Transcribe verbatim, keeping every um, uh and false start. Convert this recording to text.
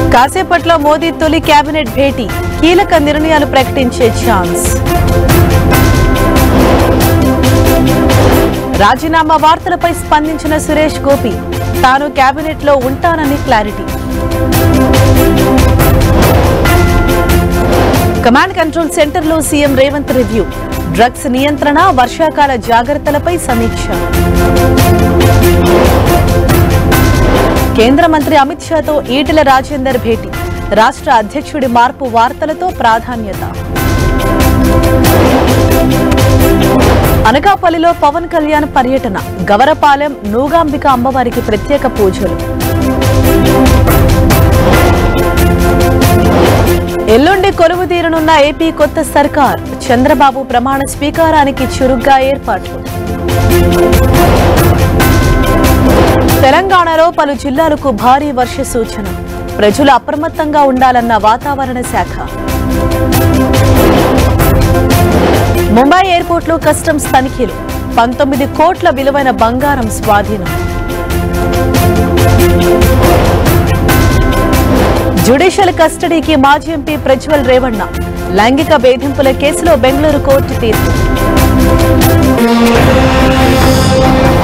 కాసేపట్లో మోదీ తొలి కేబినెట్ భేటీ, కీలక నిర్ణయాలు ప్రకటించే ఛాన్స్. రాజీనామా వార్తలపై స్పందించిన సురేష్ గోపి, తాను కేబినెట్ లో ఉంటానని క్లారిటీ. కమాండ్ కంట్రోల్ సెంటర్ లో సీఎం రేవంత్ రివ్యూ, డ్రగ్స్ నియంత్రణ, వర్షాకాల జాగ్రత్తలపై సమీక్ష. కేంద్ర మంత్రి అమిత్ షాతో ఈటెల రాజేందర్ భేటీ, రాష్ట్ర అధ్యక్షుడి మార్పు వార్తలతో ప్రాధాన్యత. అనకాపల్లిలో పవన్ కళ్యాణ్ పర్యటన, గవరపాలెం నూగాంబిక అమ్మవారికి ప్రత్యేక పూజలు. ఎల్లుండి కొలువు తీరనున్న ఏపీ కొత్త సర్కార్, చంద్రబాబు ప్రమాణ స్వీకారానికి చురుగ్గా ఏర్పాట్లు. తెలంగాణలో పలు జిల్లాలకు భారీ వర్ష సూచన, ప్రజలు అప్రమత్తంగా ఉండాలన్న వాతావరణ శాఖ. ముంబై ఎయిర్పోర్ట్లో కస్టమ్స్ తనిఖీలు, పంతొమ్మిది కోట్ల విలువైన బంగారం స్వాధీనం. జ్యుడిషియల్ కస్టడీకి మాజీ ఎంపీ ప్రజ్వల్ రేవణ్ణ, లైంగిక వేధింపుల కేసులో బెంగళూరు కోర్టు తీర్పు.